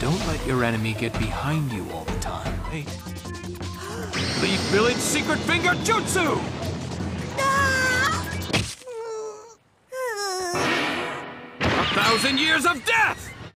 don't let your enemy get behind you all the time. Hey. Leaf Village Secret Finger Jutsu! 1,000 years of death!